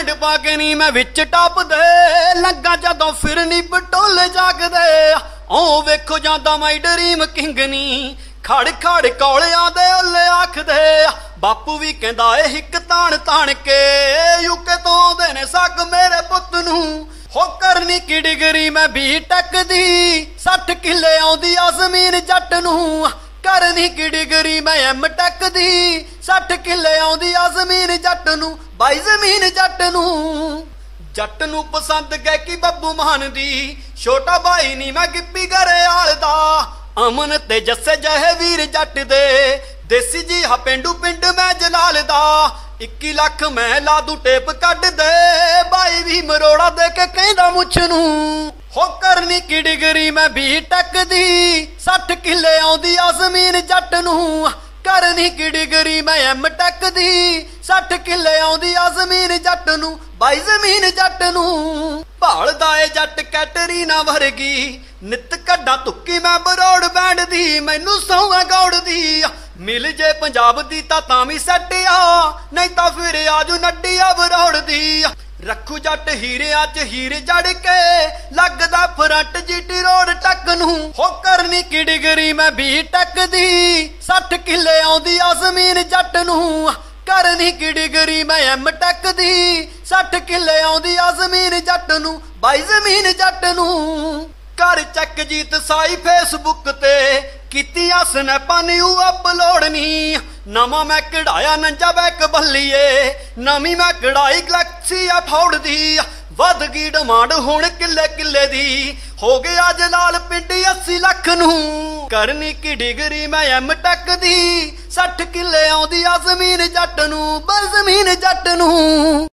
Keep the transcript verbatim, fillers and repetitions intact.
Band पा के नी मैं विच टॉप दे लगा जदों फिर नी बटोले जागदे ओ वेखो जांदा माई ड्रीम किंग नी खड़ खड़ कौलियां दे ओले आखदे बापू भी कहंदा ए हिक ताण ताण के यूके तो आउंदे ने सग मेरे पुत नूं हो करनी की डिग्री मैं बी टेक दी सठ किले आउंदी आ जमीन जट नूं करनी की डिग्री मैं एम टेक दी सठ किले आउंदी आ जमीन जट नूं बाई जमीन जट नूं जट नूं पसंद गए कि बब्बू मान दी छोटा भाई नी मैं गिप्पी घरेआल दा अमन ते जस्से जहे वीर जट दे देसी जी हा पेंडू पिंड मैं जलाल दा इक्की लख मैं ला दू टेप कट दे भाई भी मरोड़ा दे के कहंदा मुछ नूं हो करनी की डिग्री मैं बी टेक दी सठ किले आउंदी आ जमीन जट नूं करनी की डिग्री मैं एम टेक दी सठ किले आउंदी आ जमीन जट नूं बाई जमीन जट नूं भालदा ए जट कैटरीना वर्गी नित कड्डा तुक्की मैं बरोड़ बैंड दी मैनू सौं गौड़ दी मिल जे पंजाब दी तां तां भी सैट आ नहीं तां फिर आजू नड्डी आ बरोड़ दी रखू जट हीरिया च हीर जड़ के लगदा फ्रंट जीटी रोड टक नूं हो करनी की डिग्री मैं बी टेक दी सठ किले आउंदी आ जमीन जट नूं करनी की डिग्री मैं एम टेक दी सठ किले आउंदी आ जमीन जट नूं बाई जमीन जट नूं कर चक जीत साई फेसबुक ते कीतियां स्नैपां न्यू अपलोड नी नवा मैं कढ़ाया नंजा बैक बल्लीए नवी मैं कढ़ाई गलैक्सी अफोर्ड दी वध गई डिमांड हुण किले किले दी हो गया जलाल पिंडी अस्सी लख नूं करनी की डिग्री मैं एम टेक दी सठ किले आउंदी आ जमीन जट नूं बस जमीन जट नूं।